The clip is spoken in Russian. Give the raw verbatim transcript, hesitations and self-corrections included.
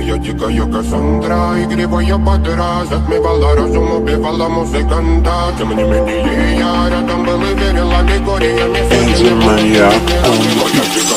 Моя дикая Кассандра, игривая подра, затмевала разум, убивала музыканта. Тем не менее я рядом был и верил аллегориями. Энди Маньяк.